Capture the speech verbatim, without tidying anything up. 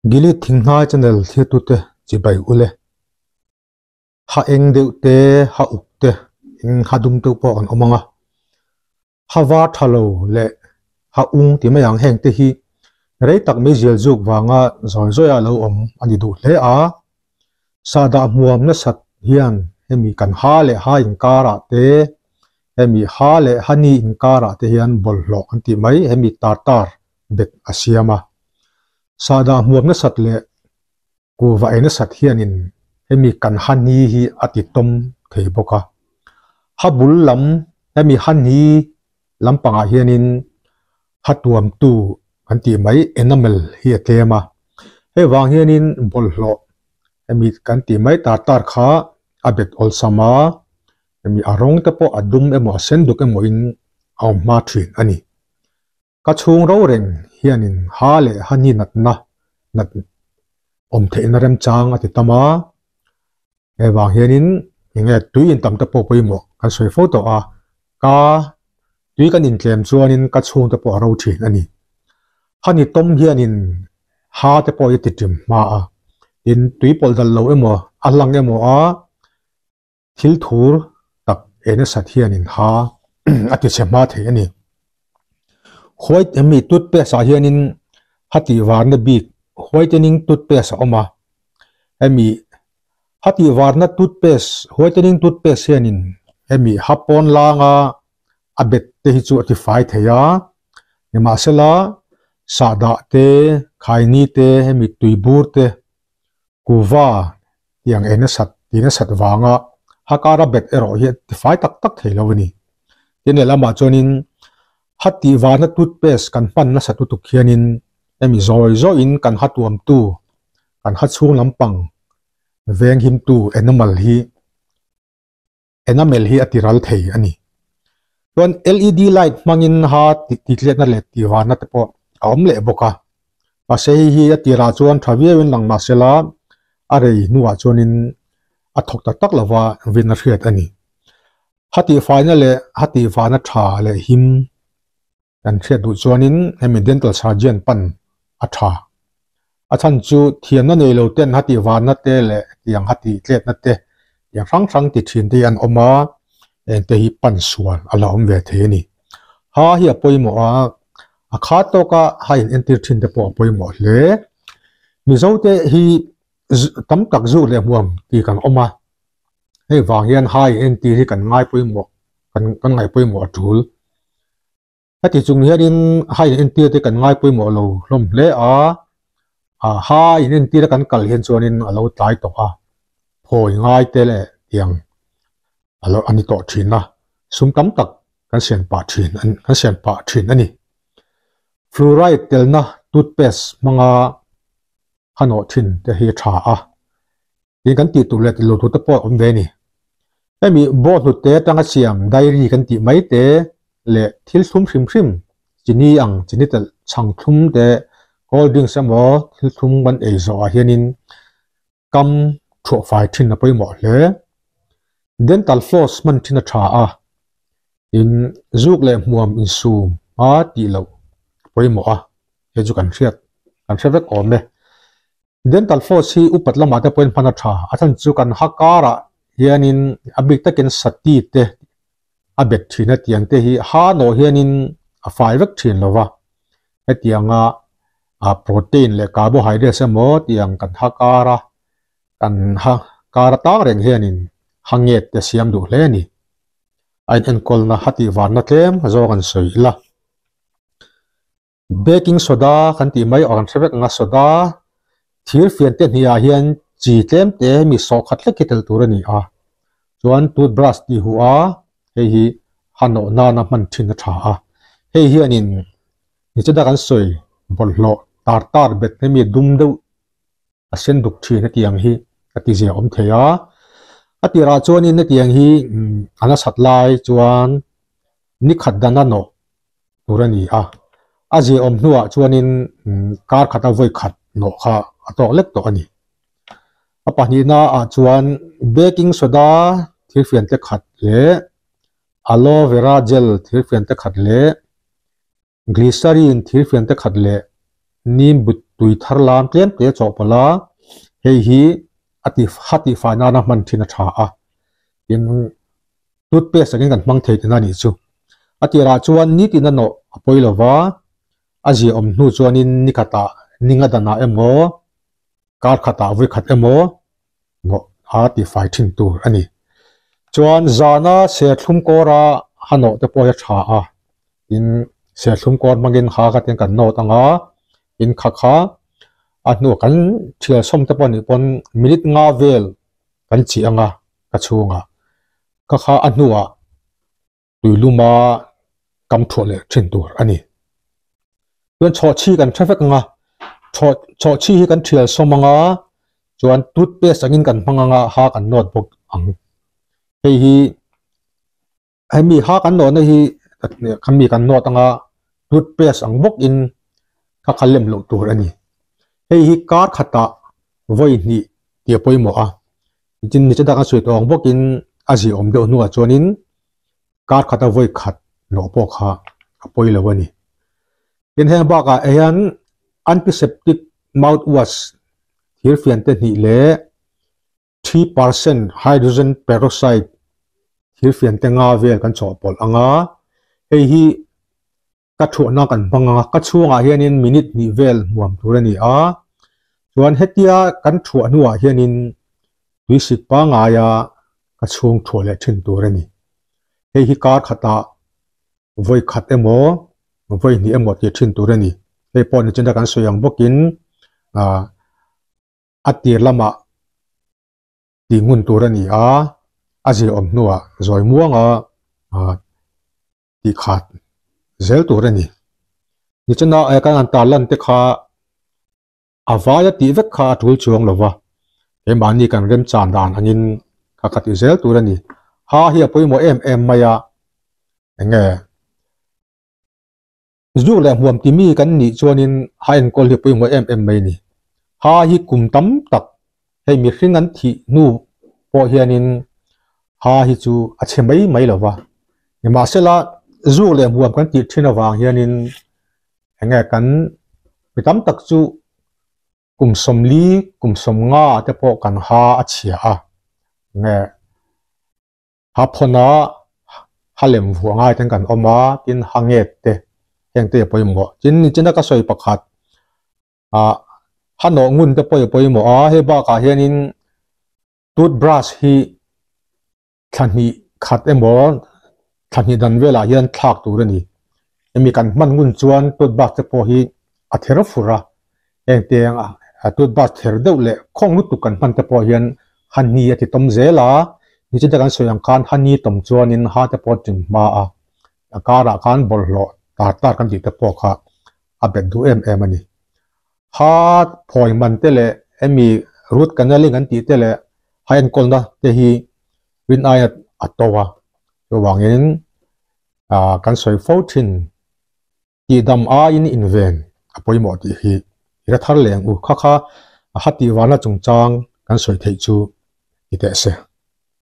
gili thingha channel thia tu te chi bai ule ha eng deu te ha uk te eng ha dum tu po an omanga ha wa thalo le ha ung ti ma yang heng te hi rei tak me zel juk wanga zoi zoi a lo om ani du hle a sada muam na sat hian hemi kan ha le ha in kara te hemi ha le hani in kara te hian bol lo an ti mai hemi tar tar bet asiama sada muam na sat le ku va ena sat hianin hemi kan hani hi atitom thei boka habul lam hemi hani lampanga hianin hatuam tu anti mai enamel hi tema he wang hianin bolhlo hemi kan ti mai tar tar kha abet ol sama hemi arong te po adum emo sen duk emo in aw ma thin ani ka chung ro reng hianin ha le hani nat na nat om the na rem chang ati tama he wang hianin nge tuin tam te po poimo kan soi photo a ka tui kan in tlem chuanin ka chung te po ro thin ani hani tom hianin ha te po yati tim ma a in tui pol dal lo emo alang emo a thil thur tak ena sat hianin ha ati chema the ani khoi emi tut pe sa hianin hati warna bik whitening toothpaste oma emi hati warna toothpaste whitening toothpaste hianin emi hapon langa abet te hi chu ati fai theya ema sela sada te khaini te hemi tuibur te kuwa yang ena sat tina sat wanga hakara bet ero hi ti fai tak tak theilawani tine lama chonin hati warna toothpaste kan pan na satu tu khianin emi zoi zo in kan hatuam tu kan hachung lampang veng him tu enamal hi enamel hi atiral thei ani ton L E D light mangin ha tiklet na le ti wana te po om le boka pasei hi atira chuan thawiawin lang masela arei nuwa chuanin athok tak tak lawa win a hriat ani hati final le hati wana tha le him kan hriat du chuanin hemi dental surgeon pan atha athan chu thian na nei lo ten hati wana te le yang hati tlet na te yang rang rang ti thin te an oma en te hi pan sual ala om ve the ni ha hi apoimo a a kha to ka ha in entir thin te po apoimo le mi zo te hi tam tak zu le muam ti kan oma hei wang hian ha in ti hi kan ngai poimo kan kan ngai poimo athul hati chung hianin ha in entir te kan ngai poimo lo hlom le a a ha in entir kan kal hian chuanin alo tlai to a phoi ngai te le yang alo ani to thin na sum tam tak kan sian pa thin an kan sian pa thin ani fluoride telna toothpaste manga hano thin te hi tha a in kan ti tu le lo tu te po om ve ni emi bo hu te tanga siam diary kan ti mai te le thil sum hrim hrim chini ang chini tel chang thum te cold drink samo thil thum ban ei zo a hianin kam tho fai thin na poimo le dental floss man thina tha a in zuk le muam in sum a ti lo poimo a he ju kan hriat kan hriat ko me dental floss hi upat lama te point phana tha athan chu kan hakara hianin abik takin sati te abet thina tiang te hi ha no hianin a fai vek thin lova etianga a protein le carbohydrate samo tiang kan hakara kan ha kara ta reng hianin hanget te siam du hle ni ain en kol na hati warna tlem zo kan soi la baking soda kan ti mai on thevek nga soda thir fian te hnia hian chi tlem te mi so khat le kitel turani a chuan toothbrush ti hu a hei hi hano na na man thin a tha a hei hianin ni chada kan soi bolhlo tar tar bet me mi dum do a sen duk thin atiang hi ati je om theya atira chuanin na tiang hi ana satlai chuan ni khat dana no turani a aje om hnuwa chuanin kar khata voi khat no kha atok lek to ani apani na a chuan baking soda thil fian te khat le aloe vera gel thil fian te khat le glycerin thil fian te khat le nim but tui thar lam tlem te chaw pala hei hi ati hati fa na na man thina tha a in toothpaste again kan mang thei na ni chu ati ra chuan ni tin no apoilova aji om nu chuan in nikata ninga dana emo kar khata voi khat emo ngo ati fai thin tur ani chuan zana se thlum kora hano te po ya tha a in se thlum kor mangin ha ka ten kan no tanga in kha kha anu kan thil som te pon pon minute nga vel kan chi anga ka chunga ka kha anuwa tuiluma kam thole thin tur ani chuan chaw chi kan traffic nga chaw chaw chi hi kan thil somanga chuan toothpaste angin kan hmanga ha kan notebook ang hei hi ai mi ha kan no na hi kan mi kan not anga toothpaste ang bok in ka khalem lo tur ani hei hi kar khata voi ni tia poimo a jin ni chada ka sui tong bok in aji om de nu a chonin kar khata voi khat no po kha apoi lawani in heng ba ka ayan antiseptic mouthwash thir fian te ni le three percent hydrogen peroxide thir fian te nga vel kan chaw pol anga hei hi ka thu na kan banga ka chunga hianin minute ni vel muam turani a chuan hetia kan thu anuwa hianin tuisik pa nga ya ka chung thole thin turani hei hi kar khata voi khat emo voi ni emo ti thin turani hei pon chinda kan soyang bokin a atir lama ti ngun turani a aji om nuwa zoi muanga a ti khat zel turani ni chana a kan an talan te kha avaya ti vek kha thul chuang lova e mani kan rem chan dan angin kha khat zel turani ha hi apoi mo em em maya enge zu le huam ti mi kan ni chuanin ha en kol hi apoi mo em em mai ni ha hi kum tam tak hei mi hring an thi nu po hianin ha hi chu a chemai mai lova e ma sela zu le huam kan ti thina wang hianin enge kan mitam tak chu kum somli kum somnga te po kan ha a chia a nge ha phona halem huanga ten kan oma tin hanget te heng te poi mo chin ni china ka soi pakhat a hano ngun te poi poi mo a he ba ka hianin toothbrush hi thani khat emo thani dan vela hian thak turani emi kan man ngun chuan toothbrush te po hi a thera fura eng te a toothbrush ther deuh le khong lu tu kan man te po hian hani ati tom zela ni chida kan soyang kan hani tom chuanin ha te po ting ma a akara kan bol lo tar tar kan ti te po kha a bet du em em ani ha phoi man te le emi root kanaling an ti te le ha en kolna te hi win ai atowa to wangin a kan soi fourteen ti dam a in inven apoi mo ti hi ira thar leng u kha kha hati wana chungchang kan soi thei chu ite se